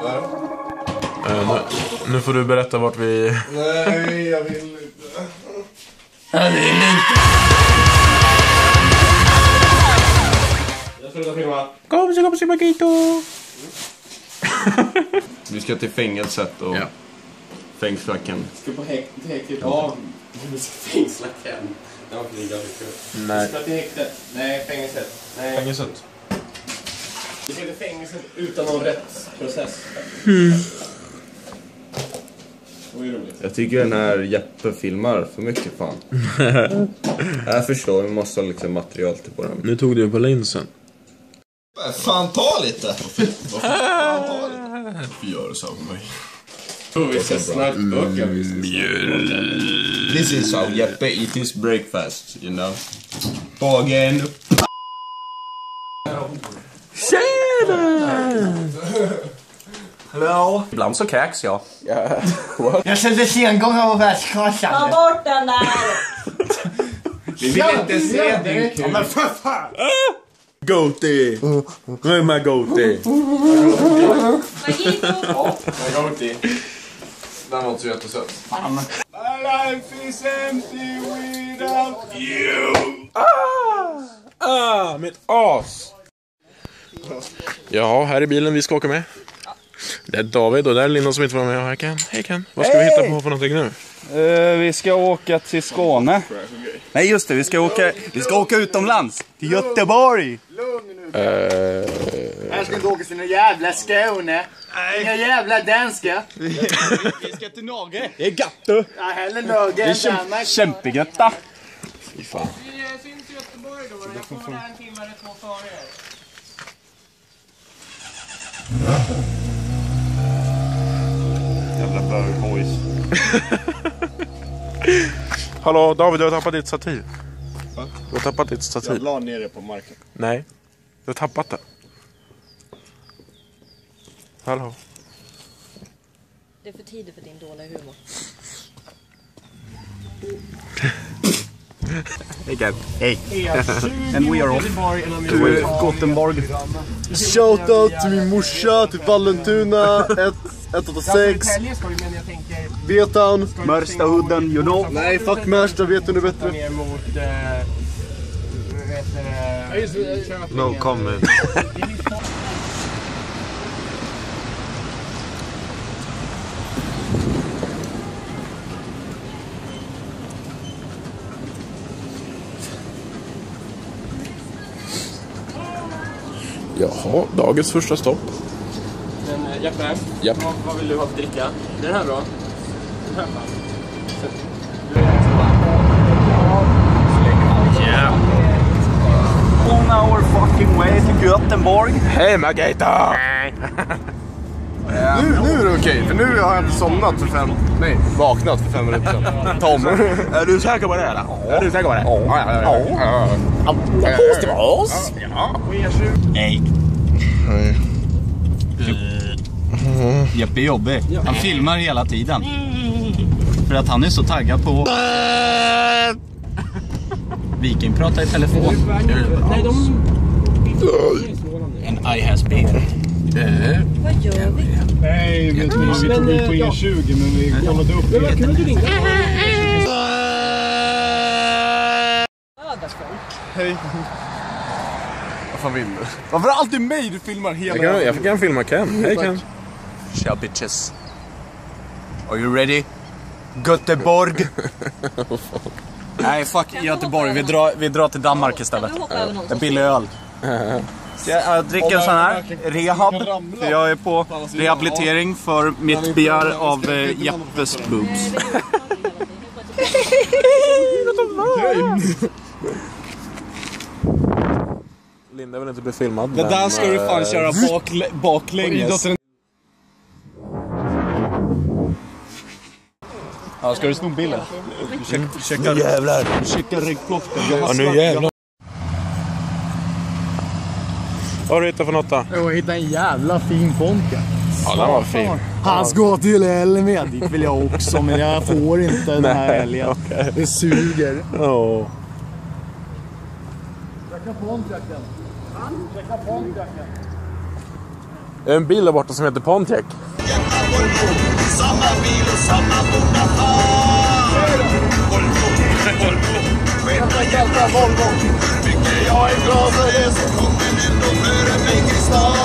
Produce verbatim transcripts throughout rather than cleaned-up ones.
Uh, nu, nu får du berätta vart vi... Nej, jag vill inte. Jag vill inte. Jag slutar filma. Kom så kom så Magito. Vi ska till fängelset och ja. fängsla Ken. Ska på häktet. Ja, vi ska fängsla Ken. Det var flyga mycket. Nej. Vi ska till häktet. Nej, fängelset. Nej. Fängelset. Vi ska till fängelset utan någon rättsprocess. Mm. Jag tycker den här Jeppe filmar för mycket fan. Jag förstår, vi måste ha liksom material till på den. Nu tog du på linsen. Fan, ta lite! Varför, varför fan ta lite? Varför gör du så med mig? Vi ska snart böka. This is how Jeppe eat his breakfast, you know. Bagen. Tjena! Hallå? Ibland så kräks jag. Yeah. Jag kände sengång av världskassan. Ta bort den där! Vi vill inte se din kul. Ja, men för fan! Goatee! Where my goatee? Magito! Ja, jag går till. Den var så jättesött. Fan. My life is empty without you. Ah! Ah, mitt as! Ja, här är bilen vi ska åka med. Det är David och där är Linda som inte var med. Hej Ken. Hej Ken. Vad ska hey! vi hitta på för någonting nu? Uh, vi ska åka till Skåne. Nej just det, vi ska åka, vi ska åka utomlands. Till Göteborg. Lugn nu. Uh... Här ska inte åka till några jävla Skåne. Nej. Inga jävla danska. Vi ska till Norge. Det är gatt. Ja, heller Norge. Det är käm kämpegötta. Fy fan. Vi syns i Göteborg då. Jag kommer där en timme eller två före er. Jävla bögboys. Hallå David, du har tappat ditt stativ. Va? Du har tappat ditt stativ. Jag la ner det på marken. Nej, du har tappat det. Hallå. Det är för tidigt för din dåliga humor. Hey Ken. Hey. And we are off to Gothenburg. Shoutout till min morsa, till Vallentuna, ett åtta sex. Betown. Mörstahudden, you know. Nej, fuck Märsta, vet du nu bättre. No comment. Jaha, dagens första stopp. Men äh, Jeppe, Japp. vad, vad vill du ha för dricka? Den här bra? Den här bra? Yeah. On our fucking way to Gothenburg. Hej Margareta! Nu, nu är det okej, för nu har jag inte somnat för fem... Nej, vaknat för fem minuter sedan. Tom, är du säker på det eller? Ja. Är du säker på det? Ja, ja, ja. Ja, ja. Det måste vara oss. Ja. Hej. Hej. Jeppe är jobbig. Han filmar hela tiden. För att han är så taggad på... Viking pratar i telefon. Nej, de... And I has been. Vad gör vi? Nej, vi tog ut på E tjugo men vi kollade upp det. Men kunde du ringa? Hej. Vad fan vill du? Varför är det alltid mig du filmar hela? Jag, kan, jag kan filma Ken. Hej Ken. Tja bitches. Are you ready? Göteborg. Nej, fuck Göteborg. Vi drar, vi drar till Danmark istället. En billig öl. Så jag, jag dricker en sån här rehab. För jag är på rehabilitering för mitt begär av eh, Jeppes boobs. Linda vill inte bli filmad. Det där ska du fan köra bak, baklänges. Ja, ska du sno bilden? Check, checka, nu jävlar. Checka ryggplocken. Ja, nu jävlar. Vad har du hittat för något då? Jag hittade en jävla fin Pontiac. Ja, den var fin. Han ska till helgen med. Dit vill jag också, men jag får inte den här helgen. Okay. Det suger. Oh. Checka Pontiacen. Checka Pontiacen. En bil där borta som heter Pontiac. Samma bil och samma borde ha. Volvo, sketa jävla Volvo. Hur mycket jag är glad för det så kommer ändå före mig Kristal.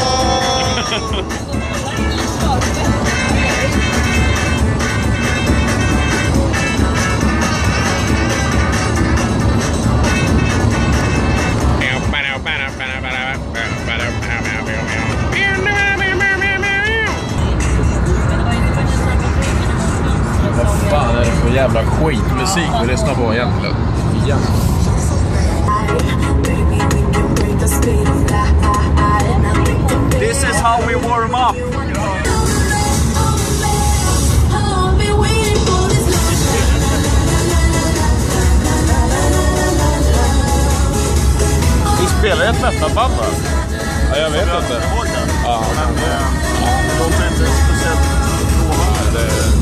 Vad fan är det för jävla skitmusik vi lyssnar på egentligen? Ja. This is how we warm up. Du spelar ett metalband, va? Ja, jag vet inte. Ja, men det låter inte speciellt lovande.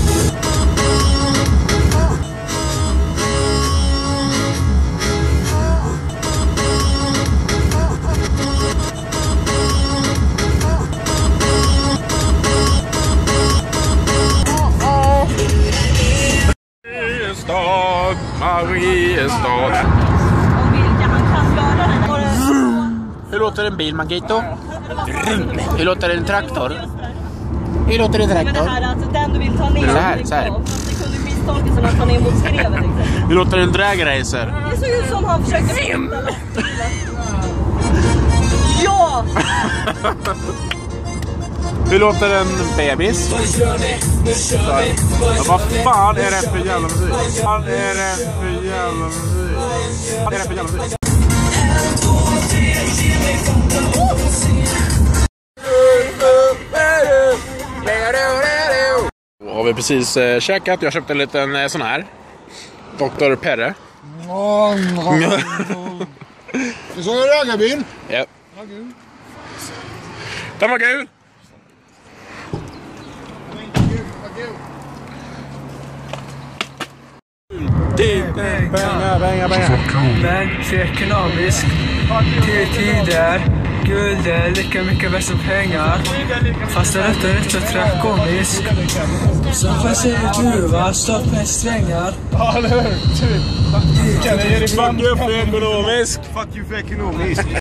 Mariestad, Mariestad. Hur låter en bil, Magito? Hur låter en traktor? Hur låter en traktor? Det här, alltså den du vill ta ner. Så här, så här. Det kunde misstolkas som att ta ner mot skrevet. Hur låter en dragracer? Det såg ut som han försökte vimla. Ja! Hur låter en bebis? Ja, vad fan är det för jävla musik? Vad är det för jävla musik? Vad är det för jävla musik? Då har vi precis eh, käkat. Jag köpte en liten eh, sån här doktor Perre. Det såg jag rögarbyn. Ja. Den var gul. Pengar, pengar, pengar. Men för ekonomisk tider, guld är lika mycket värt som pengar. Fast det är rätt och rätt och tragikomisk. Som fast är det druva, stopp med strängar. Ja, eller hur? Kan jag ge dig fuck you för ekonomisk? Fuck you för ekonomisk.